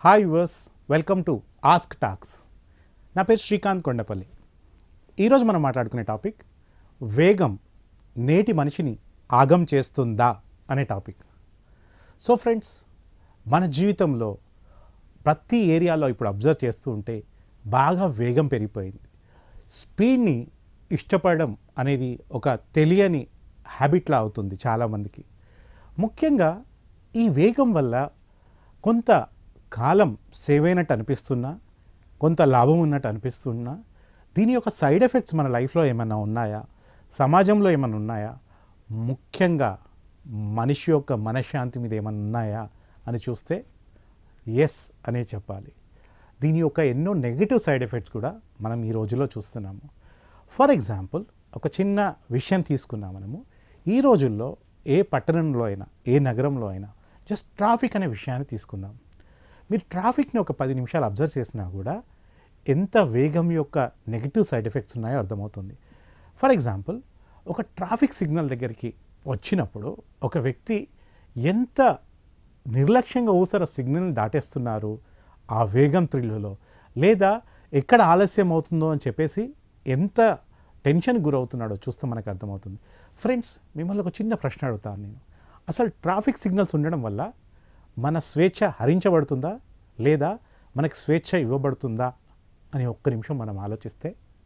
Hi viewers, welcome to ask talks. నా పేరు శ్రీకాంత్ కొండపల్లి. ఈరోజు మనం మాట్లాడుకునే టాపిక్ వేగం నేటి మనిషిని ఆగం చేస్తుందా అనే టాపిక్. సో ఫ్రెండ్స్, మన జీవితంలో ప్రతి ఏరియాలో ఇప్పుడు అబ్జర్వ్ చేస్తూ ఉంటే బాగా వేగం పెరిగిపోయింది. స్పీడ్ని ఇష్టపడడం అనేది ఒక తెలియని హ్యాబిట్లా అవుతుంది చాలామందికి. ముఖ్యంగా ఈ వేగం వల్ల కొంత కాలం సేవ్ అయినట్టు అనిపిస్తున్నా, కొంత లాభం ఉన్నట్టు అనిపిస్తున్నా, దీని యొక్క సైడ్ ఎఫెక్ట్స్ మన లైఫ్లో ఏమైనా ఉన్నాయా, సమాజంలో ఏమైనా ఉన్నాయా, ముఖ్యంగా మనిషి యొక్క మనశ్శాంతి మీద ఏమైనా ఉన్నాయా అని చూస్తే ఎస్ అనే చెప్పాలి. దీని యొక్క ఎన్నో నెగిటివ్ సైడ్ ఎఫెక్ట్స్ కూడా మనం ఈ రోజుల్లో చూస్తున్నాము. ఫర్ ఎగ్జాంపుల్, ఒక చిన్న విషయం తీసుకున్నాం మనము. ఈ రోజుల్లో ఏ పట్టణంలో అయినా, ఏ నగరంలో అయినా జస్ట్ ట్రాఫిక్ అనే విషయాన్ని తీసుకుందాం. మీరు ట్రాఫిక్ని ఒక 10 నిమిషాలు అబ్జర్వ్ చేసినా కూడా ఎంత వేగం యొక్క నెగిటివ్ సైడ్ ఎఫెక్ట్స్ ఉన్నాయో అర్థమవుతుంది. ఫర్ ఎగ్జాంపుల్, ఒక ట్రాఫిక్ సిగ్నల్ దగ్గరికి వచ్చినప్పుడు ఒక వ్యక్తి ఎంత నిర్లక్ష్యంగా ఊసర సిగ్నల్ని దాటేస్తున్నారు ఆ వేగం థ్రిల్లులో, లేదా ఎక్కడ ఆలస్యం అవుతుందో అని చెప్పేసి ఎంత టెన్షన్కి గురవుతున్నాడో చూస్తే మనకు అర్థమవుతుంది. ఫ్రెండ్స్, మిమ్మల్ని ఒక చిన్న ప్రశ్న అడుగుతాను నేను. అసలు ట్రాఫిక్ సిగ్నల్స్ ఉండడం వల్ల మన స్వేచ్ఛ హరించబడుతుందా, లేదా మనకు స్వేచ్ఛ ఇవ్వబడుతుందా అని ఒక్క నిమిషం మనం ఆలోచిస్తే,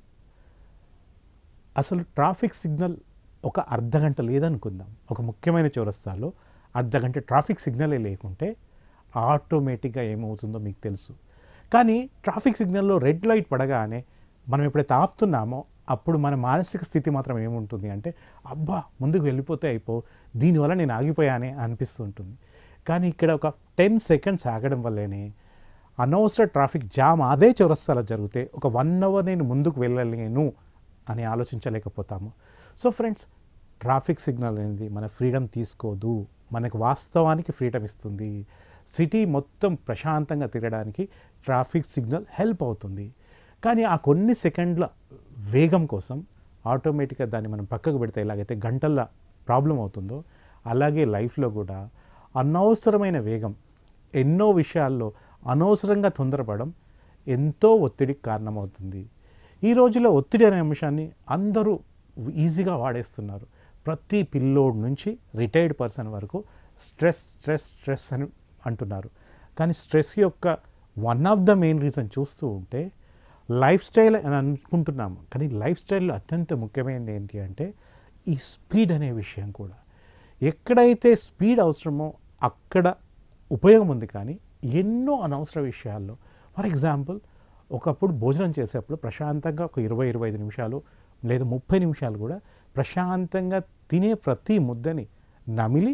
అసలు ట్రాఫిక్ సిగ్నల్ ఒక అర్ధగంట లేదనుకుందాం, ఒక ముఖ్యమైన చౌరస్తాలో అర్ధగంట ట్రాఫిక్ సిగ్నలే లేకుంటే ఆటోమేటిక్గా ఏమవుతుందో మీకు తెలుసు. కానీ ట్రాఫిక్ సిగ్నల్లో రెడ్ లైట్ పడగానే మనం ఎప్పుడైతే ఆపుతున్నామో అప్పుడు మన మానసిక స్థితి మాత్రం ఏముంటుంది అంటే, అబ్బా ముందుకు వెళ్ళిపోతే అయిపో, దీనివల్ల నేను ఆగిపోయానే అనిపిస్తుంటుంది. కానీ ఇక్కడ ఒక 10 సెకండ్స్ ఆగడం వల్లనే అనవసర ట్రాఫిక్ జామ్ అదే చౌరస్తాలో జరిగితే ఒక 1 అవర్ నేను ముందుకు వెళ్ళలేను అని ఆలోచించలేకపోతాము. సో ఫ్రెండ్స్, ట్రాఫిక్ సిగ్నల్ అనేది మన ఫ్రీడమ్ తీసుకోదు, మనకు వాస్తవానికి ఫ్రీడమ్ ఇస్తుంది. సిటీ మొత్తం ప్రశాంతంగా తిరగడానికి ట్రాఫిక్ సిగ్నల్ హెల్ప్ అవుతుంది. కానీ ఆ కొన్ని సెకండ్ల వేగం కోసం ఆటోమేటిక్గా దాన్ని మనం పక్కకు పెడితే ఎలాగైతే గంటల ప్రాబ్లం అవుతుందో, అలాగే లైఫ్లో కూడా అనవసరమైన వేగం, ఎన్నో విషయాల్లో అనవసరంగా తొందరపడడం ఎంతో ఒత్తిడికి కారణమవుతుంది. ఈ రోజుల్లో ఒత్తిడి అనే అంశాన్ని అందరూ ఈజీగా వాడేస్తున్నారు. ప్రతి పిల్లోడ్ నుంచి రిటైర్డ్ పర్సన్ వరకు స్ట్రెస్ స్ట్రెస్ స్ట్రెస్ అని అంటున్నారు. కానీ స్ట్రెస్ యొక్క one of the main reason చూస్తూ ఉంటే లైఫ్ స్టైల్ అని అనుకుంటున్నాము. కానీ లైఫ్ స్టైల్లో అత్యంత ముఖ్యమైనది ఏంటి అంటే ఈ స్పీడ్ అనే విషయం కూడా. ఎక్కడైతే స్పీడ్ అవసరమో అక్కడ ఉపయోగం ఉంది, కానీ ఎన్నో అనవసర విషయాల్లో. ఫర్ ఎగ్జాంపుల్, ఒకప్పుడు భోజనం చేసేప్పుడు ప్రశాంతంగా ఒక 20-25 నిమిషాలు లేదా 30 నిమిషాలు కూడా ప్రశాంతంగా తినే ప్రతి ముద్దని నమిలి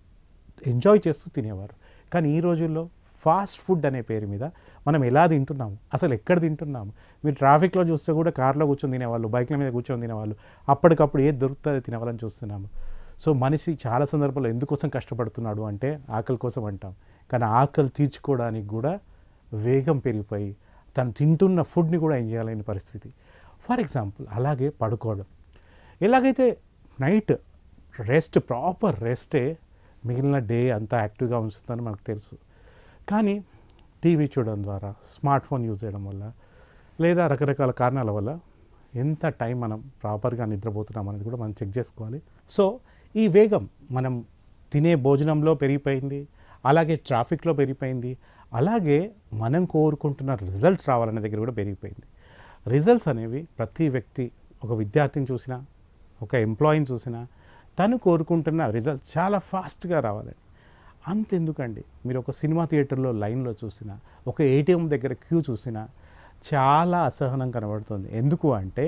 ఎంజాయ్ చేస్తూ తినేవారు. కానీ ఈ రోజుల్లో ఫాస్ట్ ఫుడ్ అనే పేరు మీద మనం ఎలా తింటున్నాము, అసలు ఎక్కడ తింటున్నాము? మీరు ట్రాఫిక్లో చూస్తే కూడా కార్లో కూర్చొని తినేవాళ్ళు, బైక్ల మీద కూర్చొని తినేవాళ్ళు, అప్పటికప్పుడు ఏది దొరుకుతుందో తినేవాళ్ళని చూస్తున్నాము. సో మనిషి చాలా సందర్భాల్లో ఎందుకోసం కష్టపడుతున్నాడు అంటే ఆకలి కోసం అంటాం. కానీ ఆకలి తీర్చుకోవడానికి కూడా వేగం పెరిగిపోయి తను తింటున్న ఫుడ్ని కూడా ఎంజాయ్ చేయలేని పరిస్థితి. ఫర్ ఎగ్జాంపుల్, అలాగే పడుకోవడం. ఎలాగైతే నైట్ రెస్ట్, ప్రాపర్ రెస్టే మిగిలిన డే అంతా యాక్టివ్గా ఉంచుతుందని మనకు తెలుసు. కానీ టీవీ చూడడం ద్వారా, స్మార్ట్ ఫోన్ యూజ్ చేయడం వల్ల, లేదా రకరకాల కారణాల వల్ల ఎంత టైం మనం ప్రాపర్గా నిద్రపోతున్నాం అనేది కూడా మనం చెక్ చేసుకోవాలి. సో ఈ వేగం మనం తినే భోజనంలో పెరిగిపోయింది, అలాగే ట్రాఫిక్లో పెరిగిపోయింది, అలాగే మనం కోరుకుంటున్న రిజల్ట్స్ రావాలనే దగ్గర కూడా పెరిగిపోయింది. రిజల్ట్స్ అనేవి ప్రతి వ్యక్తి, ఒక విద్యార్థిని చూసినా, ఒక ఎంప్లాయీని చూసినా, తను కోరుకుంటున్న రిజల్ట్స్ చాలా ఫాస్ట్గా రావాలని. అంతెందుకండి, మీరు ఒక సినిమా థియేటర్లో లైన్లో చూసినా, ఒక ఏటీఎం దగ్గర క్యూ చూసినా చాలా అసహనం కనబడుతుంది. ఎందుకు అంటే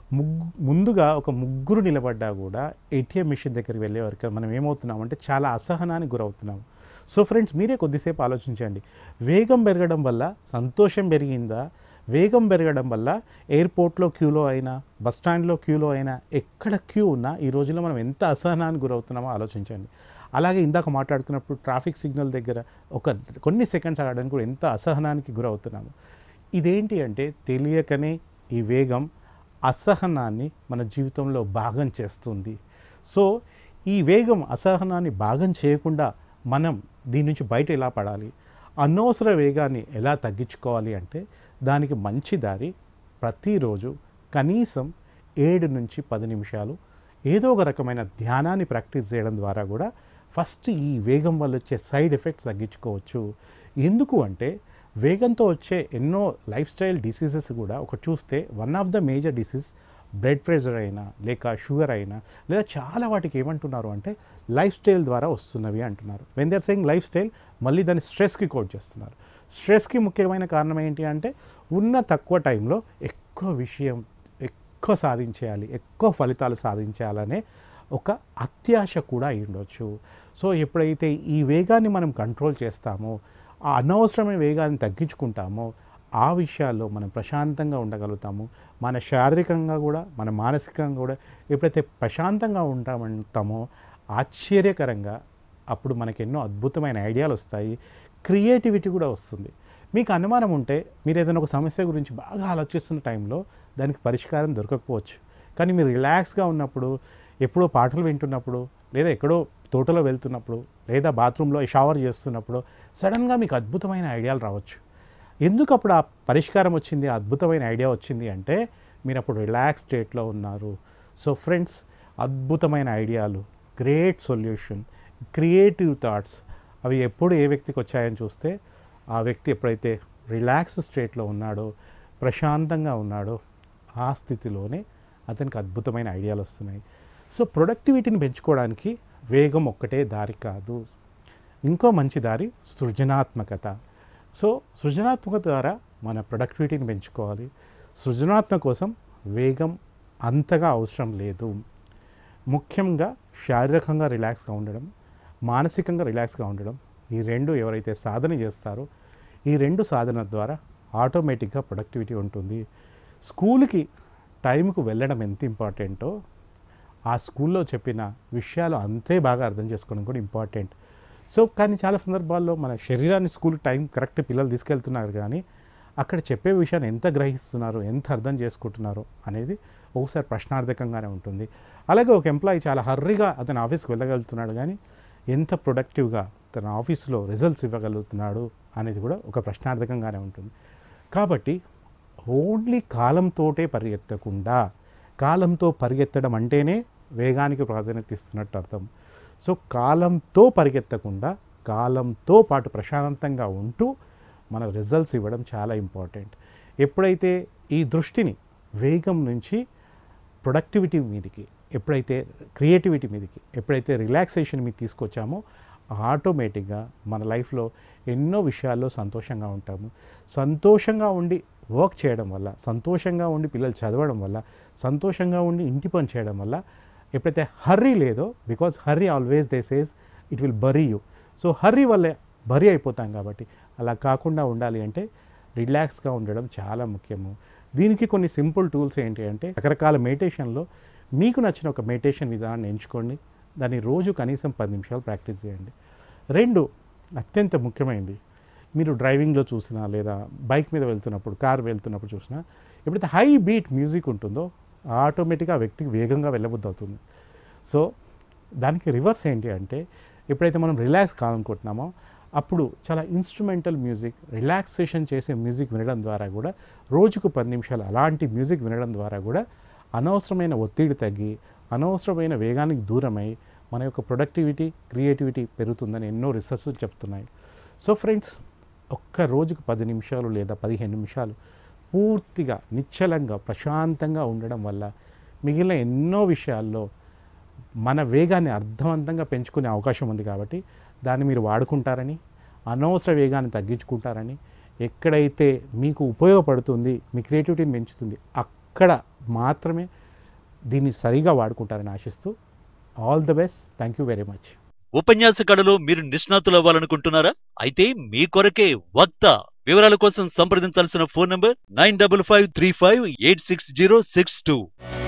ముందుగా ఒక ముగ్గురు నిలబడ్డా కూడా ఏటీఎం మిషన్ దగ్గరికి వెళ్ళే వరకు మనం ఏమవుతున్నామంటే చాలా అసహనానికి గురవుతున్నాము. సో ఫ్రెండ్స్, మీరే కొద్దిసేపు ఆలోచించండి. వేగం పెరగడం వల్ల సంతోషం పెరిగిందా? వేగం పెరగడం వల్ల ఎయిర్పోర్ట్లో క్యూలో అయినా, బస్ స్టాండ్లో క్యూలో అయినా, ఎక్కడ క్యూ ఉన్నా ఈ రోజుల్లో మనం ఎంత అసహనానికి గురవుతున్నామో ఆలోచించండి. అలాగే ఇందాక మాట్లాడుకున్నప్పుడు ట్రాఫిక్ సిగ్నల్ దగ్గర కొన్ని సెకండ్స్ ఆగడానికి కూడా ఎంత అసహనానికి గురవుతున్నాము. ఇదేంటి అంటే తెలియకనే ఈ వేగం అసహనాన్ని మన జీవితంలో భాగం చేస్తుంది. సో ఈ వేగం అసహనాన్ని భాగం చేయకుండా మనం దీని నుంచి బయట ఎలా పడాలి, అనవసర వేగాన్ని ఎలా తగ్గించుకోవాలి అంటే దానికి మంచి దారి ప్రతిరోజు కనీసం 7 నుంచి 10 నిమిషాలు ఏదో ఒక రకమైన ధ్యానాన్ని ప్రాక్టీస్ చేయడం ద్వారా కూడా ఫస్ట్ ఈ వేగం వల్ల వచ్చే సైడ్ ఎఫెక్ట్స్ తగ్గించుకోవచ్చు. ఎందుకు అంటే వేగంతో వచ్చే ఎన్నో లైఫ్ స్టైల్ డిసీజెస్ కూడా ఒక చూస్తే one of the major disease blood pressure అయినా లేక షుగర్ అయినా లేదా చాలా వాటికి ఏమంటున్నారు అంటే లైఫ్ స్టైల్ ద్వారా వస్తున్నవి అంటున్నారు. When they are saying life style మళ్ళీ దాన్ని స్ట్రెస్కి కోట్ చేస్తున్నారు. స్ట్రెస్కి ముఖ్యమైన కారణం ఏంటి అంటే ఉన్న తక్కువ టైంలో ఎక్కువ సాధించేయాలి, ఎక్కువ ఫలితాలు సాధించాలనే ఒక అత్యాశ కూడా అయి ఉండొచ్చు. సో ఎప్పుడైతే ఈ వేగాన్ని మనం కంట్రోల్ చేస్తామో, ఆ అనవసరమైన వేగాన్ని తగ్గించుకుంటామో, ఆ విషయాల్లో మనం ప్రశాంతంగా ఉండగలుగుతాము. మన శారీరకంగా కూడా మన మానసికంగా కూడా ఎప్పుడైతే ప్రశాంతంగా ఉంటామో ఆశ్చర్యకరంగా అప్పుడు మనకు ఎన్నో అద్భుతమైన ఐడియాలు వస్తాయి, క్రియేటివిటీ కూడా వస్తుంది. మీకు అనుమానం ఉంటే మీరు ఏదైనా ఒక సమస్య గురించి బాగా ఆలోచిస్తున్న టైంలో దానికి పరిష్కారం దొరకకపోవచ్చు. కానీ మీరు రిలాక్స్గా ఉన్నప్పుడు, ఎప్పుడో పాటలు వింటున్నప్పుడు, లేదా ఎక్కడో తోటలో వెళ్తున్నప్పుడు, లేదా బాత్రూంలో షవర్ చేస్తున్నప్పుడు సడన్గా మీకు అద్భుతమైన ఐడియాలు రావచ్చు. ఎందుకు అప్పుడు ఆ పరిష్కారం వచ్చింది, ఆ అద్భుతమైన ఐడియా వచ్చింది అంటే మీరు అప్పుడు రిలాక్స్ స్టేట్లో ఉన్నారు. సో ఫ్రెండ్స్, అద్భుతమైన ఐడియాలు, గ్రేట్ సొల్యూషన్, క్రియేటివ్ థాట్స్ అవి ఎప్పుడు ఏ వ్యక్తికి వచ్చాయని చూస్తే ఆ వ్యక్తి ఎప్పుడైతే రిలాక్స్ స్టేట్లో ఉన్నాడో, ప్రశాంతంగా ఉన్నాడో ఆ స్థితిలోనే అతనికి అద్భుతమైన ఐడియాలు వస్తున్నాయి. సో ప్రొడక్టివిటీని పెంచుకోవడానికి వేగం ఒక్కటే దారి కాదు, ఇంకో మంచి దారి సృజనాత్మకత. సో సృజనాత్మకత ద్వారా మన ప్రొడక్టివిటీని పెంచుకోవాలి. సృజనాత్మక కోసం వేగం అంతగా అవసరం లేదు. ముఖ్యంగా శారీరకంగా రిలాక్స్గా ఉండడం, మానసికంగా రిలాక్స్గా ఉండడం, ఈ రెండు ఎవరైతే సాధన చేస్తారో ఈ రెండు సాధన ద్వారా ఆటోమేటిక్గా ప్రొడక్టివిటీ ఉంటుంది. స్కూల్కి టైంకు వెళ్ళడం ఎంత ఇంపార్టెంటో ఆ స్కూల్లో చెప్పిన విషయాలు అంతే బాగా అర్థం చేసుకోవడం కూడా ఇంపార్టెంట్. సో కానీ చాలా సందర్భాల్లో మన శరీరాన్ని స్కూల్ టైం కరెక్ట్ పిల్లలు తీసుకెళ్తున్నారు, కానీ అక్కడ చెప్పే విషయాన్ని ఎంత గ్రహిస్తున్నారు, ఎంత అర్థం చేసుకుంటున్నారు అనేది ఒకసారి ప్రశ్నార్థకంగానే ఉంటుంది. అలాగే ఒక ఎంప్లాయీ చాలా హర్రీగా అతని ఆఫీస్కి వెళ్ళగలుగుతున్నాడు, కానీ ఎంత ప్రొడక్టివ్గా తన ఆఫీస్లో రిజల్ట్స్ ఇవ్వగలుగుతున్నాడు అనేది కూడా ఒక ప్రశ్నార్థకంగానే ఉంటుంది. కాబట్టి ఓన్లీ కాలంతోటే పరిగెత్తకుండా, కాలంతో పరిగెత్తడం అంటేనే వేగానికి ప్రాధాన్యత ఇస్తున్నట్టు అర్థం. సో కాలంతో పరిగెత్తకుండా కాలంతో పాటు ప్రశాంతంగా ఉంటూ మన రిజల్ట్స్ ఇవ్వడం చాలా ఇంపార్టెంట్. ఎప్పుడైతే ఈ దృష్టిని వేగం నుంచి ప్రొడక్టివిటీ మీదకి, ఎప్పుడైతే క్రియేటివిటీ మీదకి, ఎప్పుడైతే రిలాక్సేషన్ మీద తీసుకొచ్చామో ఆటోమేటిక్గా మన లైఫ్లో ఎన్నో విషయాల్లో సంతోషంగా ఉంటాము. సంతోషంగా ఉండి వర్క్ చేయడం వల్ల, సంతోషంగా ఉండి పిల్లలు చదవడం వల్ల, సంతోషంగా ఉండి ఇంటి పని చేయడం వల్ల ఎప్పుడైతే హర్రీ లేదో, because hurry always they says it will bury you. So hurry వల్లే బరీ అయిపోతాం. కాబట్టి అలా కాకుండా ఉండాలి అంటే రిలాక్స్గా ఉండడం చాలా ముఖ్యము. దీనికి కొన్ని సింపుల్ టూల్స్ ఏంటి అంటే రకరకాల మెడిటేషన్లో మీకు నచ్చిన ఒక మెడిటేషన్ విధానాన్ని ఎంచుకోండి, దాన్ని రోజు కనీసం 10 నిమిషాలు ప్రాక్టీస్ చేయండి. 2 అత్యంత ముఖ్యమైనది, మీరు డ్రైవింగ్లో చూసినా లేదా బైక్ మీద వెళ్తున్నప్పుడు, కారు వెళ్తున్నప్పుడు చూసినా ఎప్పుడైతే హై బీట్ మ్యూజిక్ ఉంటుందో ఆటోమేటిక్గా ఆ వ్యక్తికి వేగంగా వెళ్ళబుద్ధి అవుతుంది. సో దానికి రివర్స్ ఏంటి అంటే ఎప్పుడైతే మనం రిలాక్స్ కావాలనుకుంటున్నామో అప్పుడు చాలా ఇన్స్ట్రుమెంటల్ మ్యూజిక్, రిలాక్సేషన్ చేసే మ్యూజిక్ వినడం ద్వారా కూడా రోజుకు 10 నిమిషాలు అలాంటి మ్యూజిక్ వినడం ద్వారా కూడా అనవసరమైన ఒత్తిడి తగ్గి, అనవసరమైన వేగానికి దూరమై మన యొక్క ప్రొడక్టివిటీ, క్రియేటివిటీ పెరుగుతుందని ఎన్నో రీసెర్చ్లు చెప్తున్నాయి. సో ఫ్రెండ్స్, ఒక్క రోజుకు 10 నిమిషాలు లేదా 15 నిమిషాలు పూర్తిగా నిశ్చలంగా ప్రశాంతంగా ఉండడం వల్ల మిగిలిన ఎన్నో విషయాల్లో మన వేగాన్ని అర్థవంతంగా పెంచుకునే అవకాశం ఉంది. కాబట్టి దాన్ని మీరు వాడుకుంటారని, అనవసర వేగాన్ని తగ్గించుకుంటారని, ఎక్కడైతే మీకు ఉపయోగపడుతుంది, మీ క్రియేటివిటీని పెంచుతుంది అక్కడ మాత్రమే దీన్ని సరిగా వాడుకుంటారని ఆశిస్తూ all the best. Thank you very much. ఉపన్యాస కళలో మీరు నిష్ణాతులు అవ్వాలనుకుంటున్నారా? అయితే మీ కొరకే వక్త. వివరాల కోసం సంప్రదించాల్సిన ఫోన్ నంబర్ 9553586062.